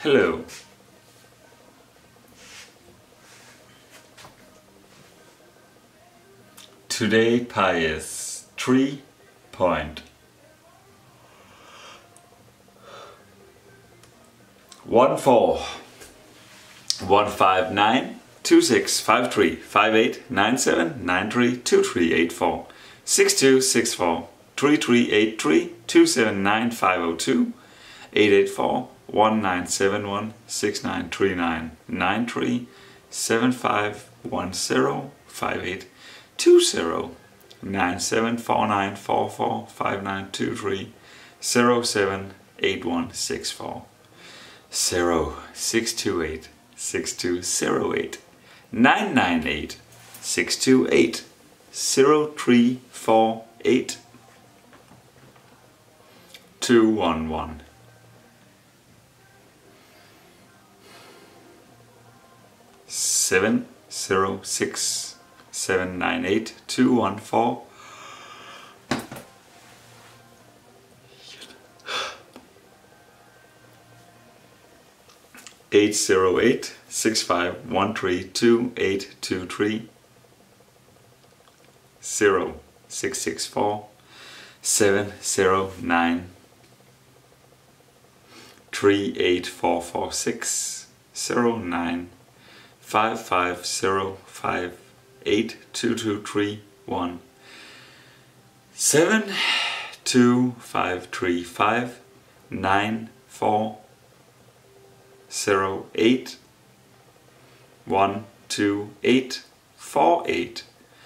Hello. Today pi is 3.14 159 2653 5897 93 2384 6264 3383 279 502 884 1971 6939 93 7510 58 20 974944 5923 078164 0628 6208 998 628 0348 211 706 798 214 808 6513 2823 0664 709 38446 09 5505 82231 72535 9408 128 48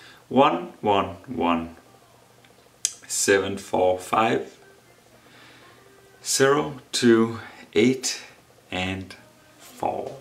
111 745 028 and 4.